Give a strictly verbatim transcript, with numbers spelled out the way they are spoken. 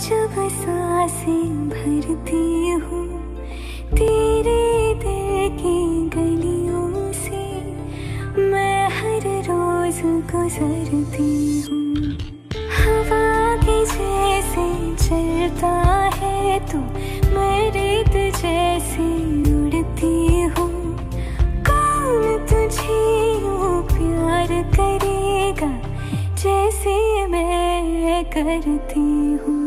जब सांसें भरती हूँ तेरे दिल की गलियों से, मैं हर रोज गुजरती हूँ। हवा के जैसे चलता है तू, मैं रेत जैसे उड़ती हूँ। कौन तुझे यूँ प्यार करेगा जैसे मैं करती हूँ।